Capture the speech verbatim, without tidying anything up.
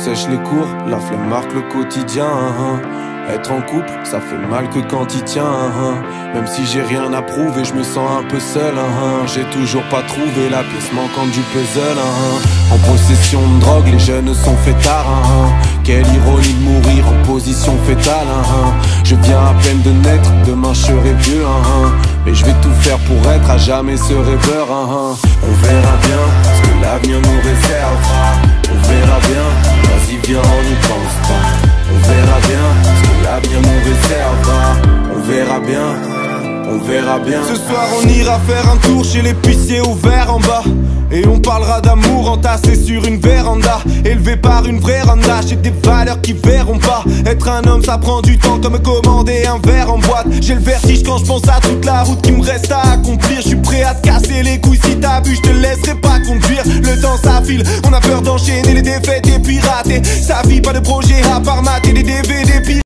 sèche les cours, la flemme marque le quotidien. Être en couple, ça fait mal que quand il tient. Même si j'ai rien à prouver, je me sens un peu seul. J'ai toujours pas trouvé la pièce manquante du puzzle. En possession de drogue, les jeunes sont fêtards. Quelle ironie de mourir en position fétale. Je viens à peine de naître, demain je serai vieux. Mais je vais tout faire pour être à jamais ce rêveur. On verra bien ce que l'avenir nous réservera. On verra bien, vas-y viens on n'y pense pas. On verra bien ce que l'avenir nous réservera. On verra bien, on verra bien. Ce soir on ira faire un tour chez l'épicier ouvert en bas. Et on parlera d'amour entassé sur une véranda, élevé par une vraie randa. J'ai des valeurs qui verront pas. Être un homme ça prend du temps comme commander un verre en boîte. J'ai le vertige quand je pense à toute la route qui me reste à accomplir. Je suis prêt à te casser les couilles si t'as bu, je te laisserai pas conduire. Le temps s'affile, on a peur d'enchaîner les défaites et pirater sa vie, pas de projet à part mater des D V D pirates.